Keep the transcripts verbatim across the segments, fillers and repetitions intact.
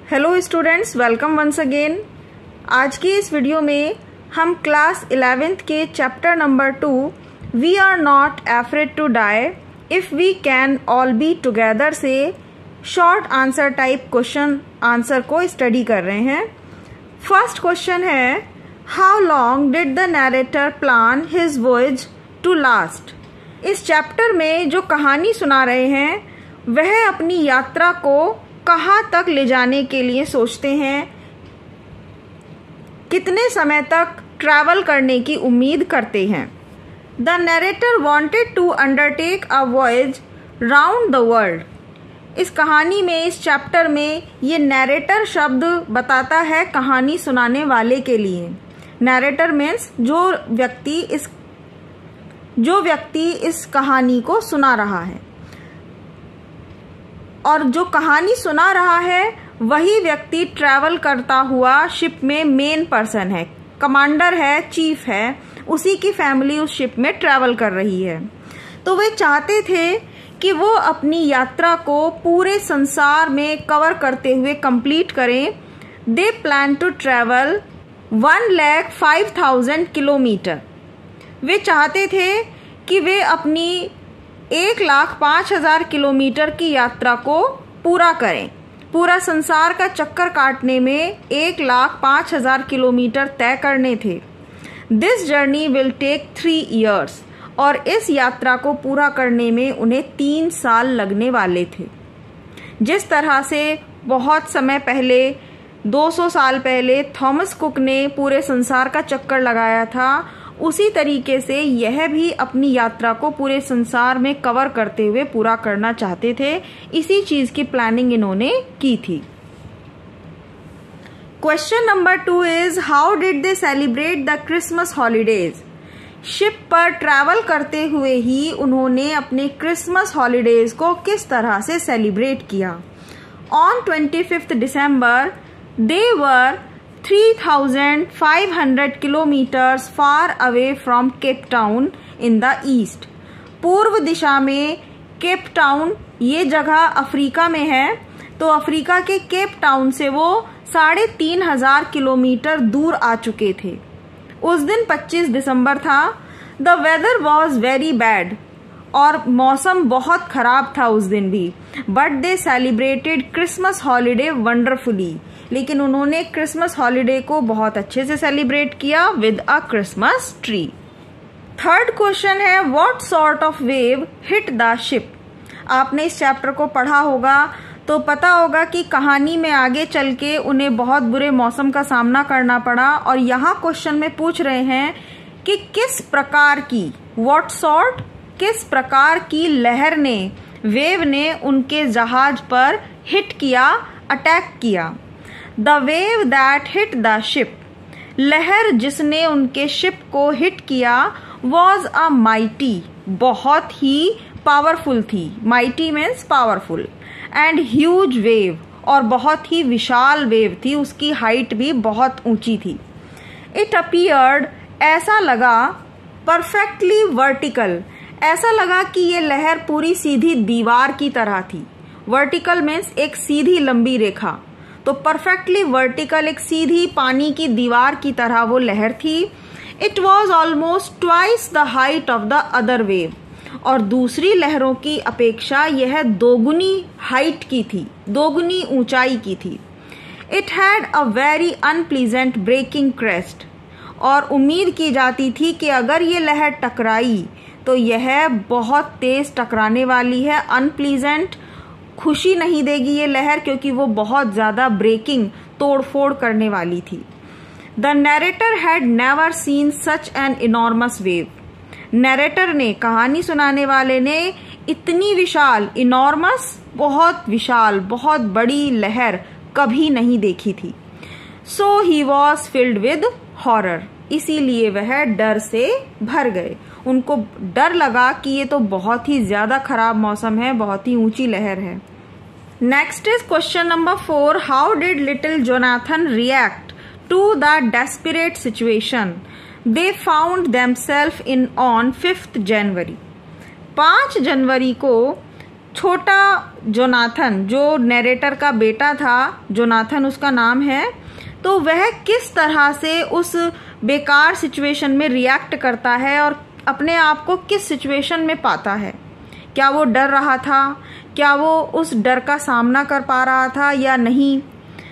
Hello students, welcome once again. आज की इस वीडियो में हम क्लास इलेवेंथ के chapter number two we are not afraid to die if we can all be together से short answer type question answer को study कर रहे हैं। फर्स्ट क्वेश्चन है, how long did the narrator plan his voyage to last. इस चैप्टर में जो कहानी सुना रहे हैं वह अपनी यात्रा को कहाँ तक ले जाने के लिए सोचते हैं, कितने समय तक ट्रैवल करने की उम्मीद करते हैं। The narrator wanted to undertake a voyage round the world. इस कहानी में, इस चैप्टर में ये नरेटर शब्द बताता है कहानी सुनाने वाले के लिए। नरेटर मीन्स जो व्यक्ति इस जो व्यक्ति इस कहानी को सुना रहा है, और जो कहानी सुना रहा है वही व्यक्ति ट्रैवल करता हुआ शिप में मेन पर्सन है, कमांडर है, चीफ है, उसी की फैमिली उस शिप में ट्रैवल कर रही है। तो वे चाहते थे कि वो अपनी यात्रा को पूरे संसार में कवर करते हुए कंप्लीट करें। They plan to travel one lakh five thousand kilometre. वे चाहते थे कि वे अपनी एक लाख पाँच हजार किलोमीटर की यात्रा को पूरा करें। पूरा संसार का चक्कर काटने में एक लाख पाँच हजार किलोमीटर तय करने थे। This journey will take three years. और इस यात्रा को पूरा करने में उन्हें तीन साल लगने वाले थे। जिस तरह से बहुत समय पहले, दो सौ साल पहले थॉमस कुक ने पूरे संसार का चक्कर लगाया था, उसी तरीके से यह भी अपनी यात्रा को पूरे संसार में कवर करते हुए पूरा करना चाहते थे। इसी चीज की प्लानिंग इन्होंने की थी। Question number two is, how did they celebrate the Christmas holidays. Ship पर ट्रैवल करते हुए ही उन्होंने अपने क्रिसमस हॉलीडेज को किस तरह से सेलिब्रेट किया। On twenty fifth December they were three thousand five hundred kilometres far away from Cape Town in the east. पूर्व दिशा में केप टाउन, ये जगह अफ्रीका में है, तो अफ्रीका के केप टाउन से वो साढ़े तीन हजार किलोमीटर दूर आ चुके थे। उस दिन पच्चीस दिसंबर था। The weather was very bad, और मौसम बहुत खराब था उस दिन भी। But they celebrated Christmas holiday wonderfully. लेकिन उन्होंने क्रिसमस हॉलीडे को बहुत अच्छे से सेलिब्रेट किया with a Christmas tree. Third question है, what sort of wave hit the ship. आपने इस चैप्टर को पढ़ा होगा तो पता होगा कि कहानी में आगे चल के उन्हें बहुत बुरे मौसम का सामना करना पड़ा। और यहाँ क्वेश्चन में पूछ रहे हैं कि किस प्रकार की, व्हाट सॉर्ट, किस प्रकार की लहर ने, वेव ने उनके जहाज पर हिट किया, अटैक किया। The wave that hit the ship. लहर जिसने उनके शिप को हिट किया वॉज अ माइटी, बहुत ही पावरफुल थी। Mighty means powerful. And huge wave, और बहुत ही विशाल वेव थी, उसकी हाइट भी बहुत ऊंची थी। इट अपीयर्ड, ऐसा लगा, परफेक्टली वर्टिकल, ऐसा लगा कि ये लहर पूरी सीधी दीवार की तरह थी। वर्टिकल मीन्स एक सीधी लंबी रेखा, तो परफेक्टली वर्टिकल, एक सीधी पानी की दीवार की तरह वो लहर थी। It was almost twice the height of the other wave. और दूसरी लहरों की अपेक्षा यह दोगुनी हाइट की थी, दोगुनी ऊंचाई की थी। It had a very unpleasant breaking crest. और उम्मीद की जाती थी कि अगर ये लहर टकराई तो यह बहुत तेज टकराने वाली है। अनप्लीजेंट, खुशी नहीं देगी ये लहर, क्योंकि वो बहुत ज्यादा ब्रेकिंग, तोड़फोड़ करने वाली थी। The narrator had never seen such an enormous wave. Narrator ने, कहानी सुनाने वाले ने, इतनी विशाल, इनॉर्मस, बहुत विशाल, बहुत बड़ी लहर कभी नहीं देखी थी। So he was filled with horror. इसीलिए वह डर से भर गए। उनको डर लगा कि ये तो बहुत ही ज्यादा खराब मौसम है, बहुत ही ऊंची लहर है। Next is question number four, how did little Jonathan react to the desperate situation they found themselves in on fifth January. पांच जनवरी को छोटा जोनाथन, जो नरेटर का बेटा था, जोनाथन उसका नाम है, तो वह किस तरह से उस बेकार सिचुएशन में रिएक्ट करता है और अपने आप को किस सिचुएशन में पाता है। क्या वो डर रहा था, क्या वो उस डर का सामना कर पा रहा था या नहीं।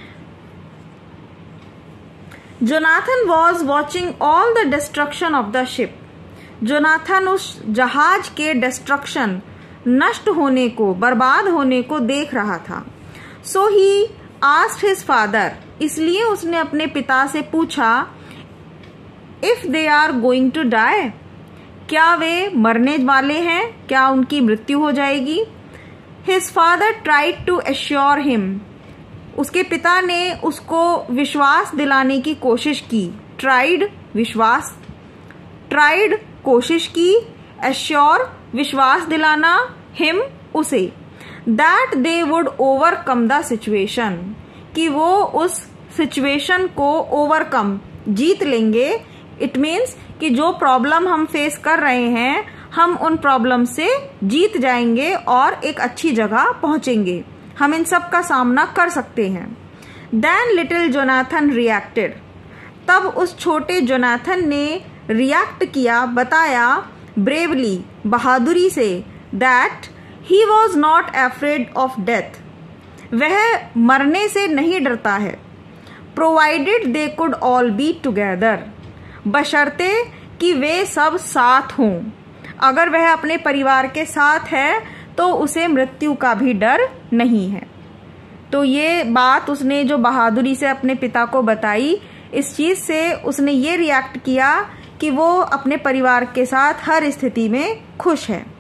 Jonathan was watching all the destruction of the ship. Jonathan उस जहाज के डिस्ट्रक्शन, नष्ट होने को, बर्बाद होने को देख रहा था। So he asked his father, इसलिए उसने अपने पिता से पूछा, if they are going to die, क्या वे मरने वाले हैं, क्या उनकी मृत्यु हो जाएगी। His father tried to assure him, उसके पिता ने उसको विश्वास दिलाने की कोशिश की। ट्राइड विश्वास, ट्राइड कोशिश की, एश्योर विश्वास दिलाना, हिम उसे, that they would overcome the situation, कि वो उस सिचुएशन को ओवरकम, जीत लेंगे। इट मीन्स कि जो प्रॉब्लम हम फेस कर रहे हैं, हम उन प्रॉब्लम से जीत जाएंगे और एक अच्छी जगह पहुंचेंगे, हम इन सब का सामना कर सकते हैं। देन लिटिल जोनाथन रिएक्टेड, तब उस छोटे जोनाथन ने रिएक्ट किया, बताया, ब्रेवली, बहादुरी से, that he was not afraid of death, वह मरने से नहीं डरता है। Provided they could all be together, बशर्ते कि वे सब साथ हों। अगर वह अपने परिवार के साथ है तो उसे मृत्यु का भी डर नहीं है। तो ये बात उसने जो बहादुरी से अपने पिता को बताई, इस चीज से उसने ये रिएक्ट किया कि वो अपने परिवार के साथ हर स्थिति में खुश है।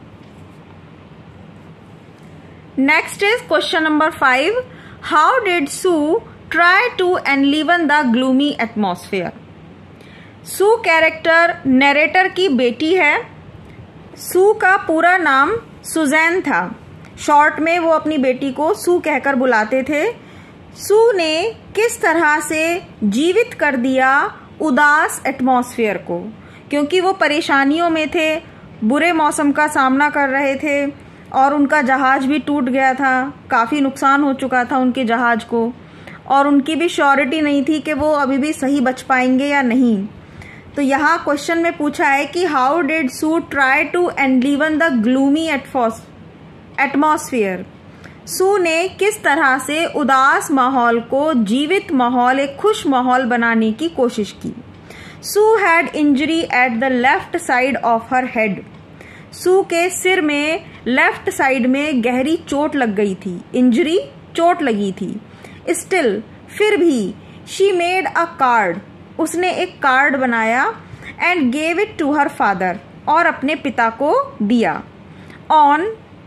Next is question number five, how did Sue try to enliven the gloomy atmosphere. Sue character narrator की बेटी है। सू का पूरा नाम सुजैन था, शॉर्ट में वो अपनी बेटी को सू कहकर बुलाते थे। सू ने किस तरह से जीवित कर दिया उदास एटमॉस्फेयर को, क्योंकि वो परेशानियों में थे, बुरे मौसम का सामना कर रहे थे और उनका जहाज भी टूट गया था, काफ़ी नुकसान हो चुका था उनके जहाज को, और उनकी भी श्योरिटी नहीं थी कि वो अभी भी सही बच पाएंगे या नहीं। तो यहाँ क्वेश्चन में पूछा है कि how did Sue try to enliven the gloomy atmosphere. Sue ने किस तरह से उदास माहौल को जीवित माहौल, एक खुश माहौल बनाने की कोशिश की। Sue had injury at the left side of her head. Sue के सिर में लेफ्ट साइड में गहरी चोट लग गई थी, इंजरी, चोट लगी थी। स्टिल, फिर भी, शी मेड अ कार्ड, उसने एक कार्ड बनाया, and gave it to her father, और अपने पिता को दिया। On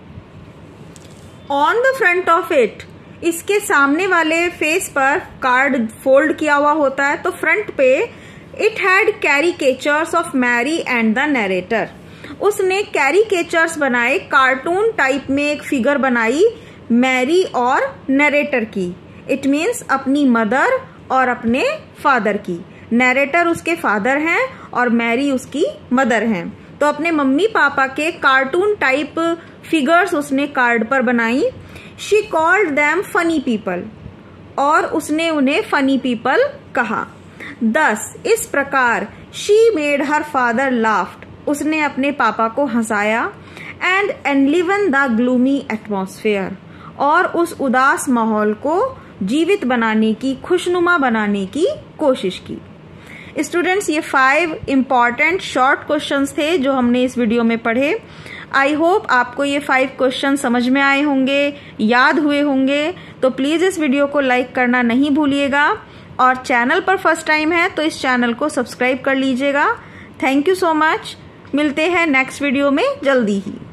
on the front of it, इसके सामने वाले फेस पर कार्ड फोल्ड किया हुआ होता है, तो फ्रंट पे it had caricatures of Mary and the narrator, उसने कैरिकेचर्स बनाए, कार्टून टाइप में एक फिगर बनाई मैरी और नरेटर की। इट मीन्स अपनी मदर और अपने फादर की। नरेटर उसके फादर हैं और मैरी उसकी मदर हैं। तो अपने मम्मी पापा के कार्टून टाइप फिगर्स उसने कार्ड पर बनाई। She called them funny people, और उसने उन्हें फनी पीपल कहा। दस, इस प्रकार, she made her father laughed, उसने अपने पापा को हंसाया, and enliven the gloomy atmosphere, और उस उदास माहौल को जीवित बनाने की, खुशनुमा बनाने की कोशिश की। स्टूडेंट्स, ये फाइव इम्पॉर्टेंट शॉर्ट क्वेश्चंस थे जो हमने इस वीडियो में पढ़े। आई होप आपको ये फाइव क्वेश्चन समझ में आए होंगे, याद हुए होंगे। तो प्लीज़ इस वीडियो को लाइक करना नहीं भूलिएगा, और चैनल पर फर्स्ट टाइम है तो इस चैनल को सब्सक्राइब कर लीजिएगा। Thank you so much. मिलते हैं नेक्स्ट वीडियो में जल्दी ही।